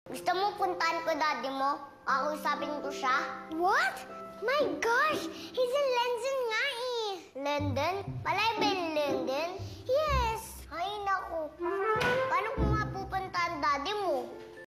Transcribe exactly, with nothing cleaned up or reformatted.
Gusto mo puntahan ko daddy mo? Kakausapin ko siya? What? My gosh! He's in London nga eh. London? Malay ba yung